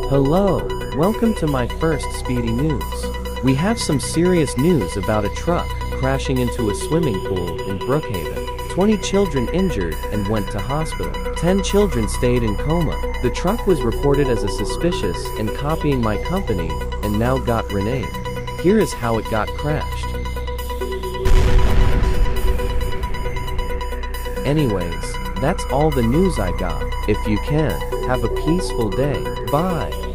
Hello, welcome to my first Speedy News. We have some serious news about a truck crashing into a swimming pool in Brookhaven. 20 children injured and went to hospital. 10 children stayed in coma. The truck was reported as a suspicious and copying my company and now got renamed. Here is how it got crashed. Anyways, that's all the news I got. If you can, have a peaceful day. Bye.